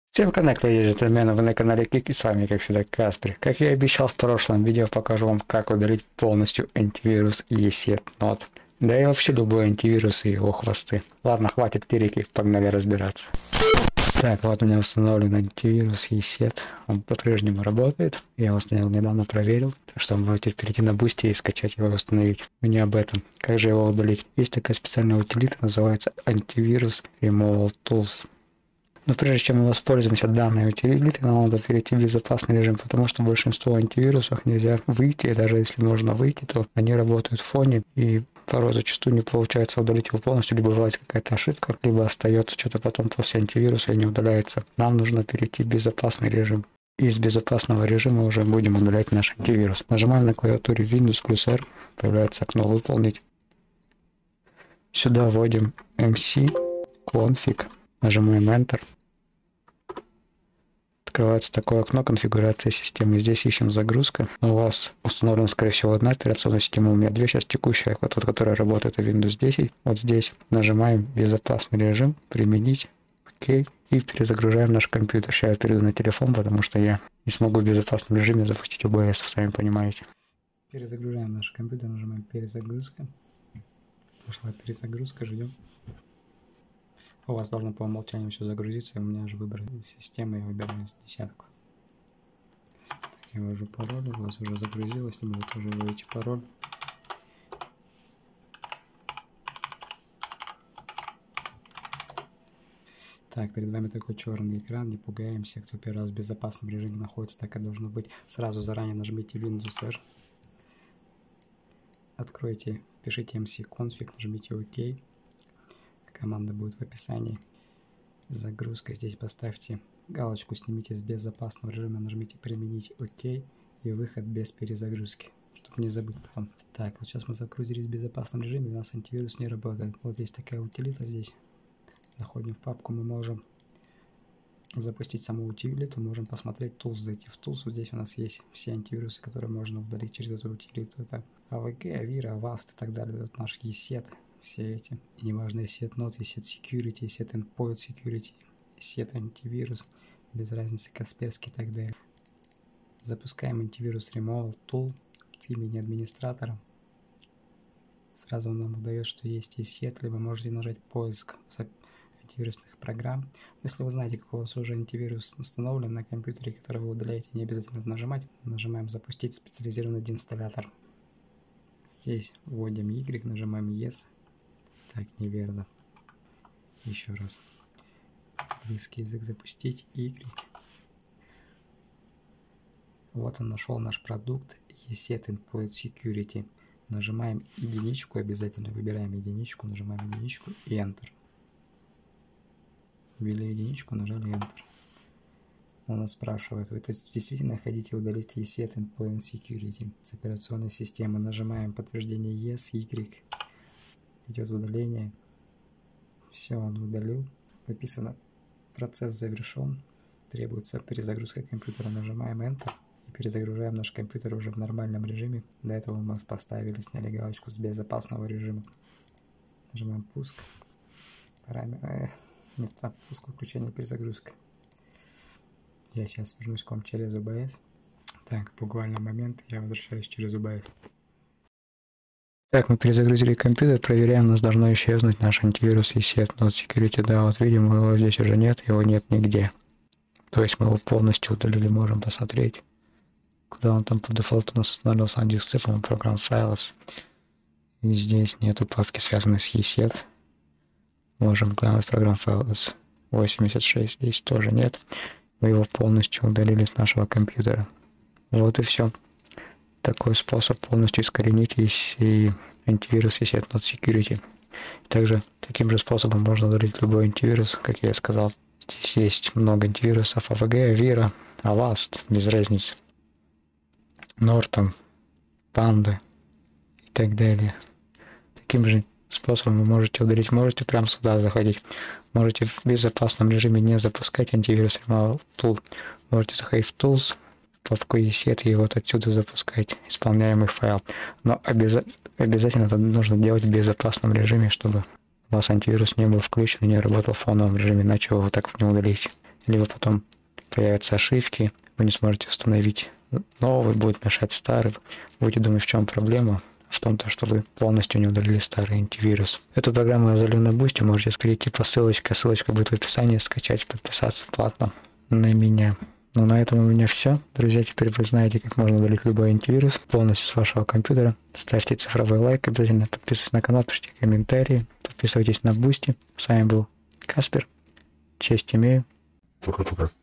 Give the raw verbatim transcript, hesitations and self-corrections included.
Всем коннект, леди и джентльмены, вы на канале Кик, и с вами, как всегда, Каспер. Как я и обещал в прошлом видео, покажу вам, как удалить полностью антивирус ESET-Note. Да и вообще любой антивирус и его хвосты. Ладно, хватит лирики, погнали разбираться. Так, вот у меня установлен антивирус ESET, он по-прежнему работает. Я его установил недавно, проверил, так что вы можете перейти на Boosty и скачать его и установить. Но не об этом. Как же его удалить? Есть такая специальная утилита, называется антивирус Removal Tools. Но прежде чем мы воспользуемся данной утилитой, нам надо перейти в безопасный режим, потому что большинство антивирусов нельзя выйти, и даже если можно выйти, то они работают в фоне, и порой зачастую не получается удалить его полностью, либо бывает какая-то ошибка, либо остается что-то потом после антивируса и не удаляется. Нам нужно перейти в безопасный режим. Из безопасного режима уже будем удалять наш антивирус. Нажимаем на клавиатуре Windows плюс R, появляется окно «Выполнить». Сюда вводим эм си config. Нажимаем Enter. Открывается такое окно конфигурации системы. Здесь ищем загрузка. У вас установлена, скорее всего, одна операционная система. У меня две сейчас текущая, вот тот, которая работает, это Windows десять. Вот здесь нажимаем безопасный режим, применить, окей, и перезагружаем наш компьютер. Сейчас я перейду на телефон, потому что я не смогу в безопасном режиме запустить о бэ эс, сами понимаете. Перезагружаем наш компьютер, нажимаем перезагрузка. Пошла перезагрузка, ждем. У вас должно по умолчанию все загрузиться, у меня же выбор системы, я выбираю десятку. Так, я ввожу пароль, у вас уже загрузилось, либо вы тоже вводите пароль. Так, перед вами такой черный экран, не пугаемся, кто первый раз в безопасном режиме находится, так и должно быть. Сразу заранее нажмите Windows R, откройте, пишите эм си config, нажмите ОК. Команда будет в описании. Загрузка. Здесь поставьте галочку, снимите с безопасного режима, нажмите применить ОК и выход без перезагрузки, чтобы не забыть потом. Так, вот сейчас мы загрузились в безопасном режиме, у нас антивирус не работает. Вот есть такая утилита здесь. Заходим в папку, мы можем запустить саму утилиту, можем посмотреть Tools, зайти в Tools. Вот здесь у нас есть все антивирусы, которые можно удалить через эту утилиту. Это а вэ гэ, Avira, Avast и так далее. Вот наш ESET. Все эти, и неважно, ESET-Note, ESET Security, ESET Endpoint Security, ESET антивирус, без разницы, Касперский и так далее. Запускаем антивирус Removal Tool от имени администратора. Сразу он нам выдает, что есть ESET, либо можете нажать поиск антивирусных программ. Если вы знаете, какой у вас уже антивирус установлен на компьютере, который вы удаляете, не обязательно нажимать. Нажимаем «Запустить специализированный деинсталлятор». Здесь вводим Y, нажимаем Yes. Так, неверно. Еще раз. Английский язык запустить. Y. Вот он, нашел наш продукт ESET Endpoint Security. Нажимаем единичку, обязательно выбираем единичку, нажимаем единичку и Enter. Ввели единичку, нажали Enter. Он нас спрашивает, вы то есть действительно хотите удалить ESET Endpoint Security с операционной системы. Нажимаем подтверждение Yes, Y. Идет удаление. Все, он удалил. Написано, процесс завершен. Требуется перезагрузка компьютера. Нажимаем Enter и перезагружаем наш компьютер уже в нормальном режиме. До этого мы поставили, сняли галочку с безопасного режима. Нажимаем пуск. Параметр. Э, нет, так, пуск, включение, перезагрузка. Я сейчас вернусь к вам через о бэ эс. Так, буквально момент, я возвращаюсь через о бэ эс. Так, мы перезагрузили компьютер, проверяем, у нас должно исчезнуть наш антивирус ESET-Note Security. Да, вот видим, его здесь уже нет, его нет нигде. То есть мы его полностью удалили, можем посмотреть, куда он там по дефолту у нас устанавливался на диск C, по-моему, программ Files. И здесь нету папки, связанной с ESET. Можем глянуть программ Files восемьдесят шесть, здесь тоже нет. Мы его полностью удалили с нашего компьютера. Вот и все. Такой способ полностью искоренить и антивирус ESET-Note Security. Также таким же способом можно удалить любой антивирус, как я и сказал. Здесь есть много антивирусов: а вэ гэ, Avira, Avast, без разницы, Norton, Panda и так далее. Таким же способом вы можете удалить, можете прямо сюда заходить, можете в безопасном режиме не запускать антивирус Removal Tool, можете заходить в Tools, папку ESET и вот отсюда запускать исполняемый файл. Но обяза обязательно это нужно делать в безопасном режиме, чтобы у вас антивирус не был включен и не работал в фоновом режиме, иначе его так не удалить. либо потом появятся ошибки, вы не сможете установить новый, будет мешать старый, будете думать, в чем проблема, в том, то, что вы полностью не удалили старый антивирус. Эту программу я залью на Boosty, можете перейти по ссылочке, ссылочка будет в описании, скачать, подписаться платно на меня. Ну, на этом у меня все. Друзья, теперь вы знаете, как можно удалить любой антивирус полностью с вашего компьютера. Ставьте цифровой лайк, обязательно подписывайтесь на канал, пишите комментарии, подписывайтесь на Boosty. С вами был Каспер. Честь имею. Пока-пока.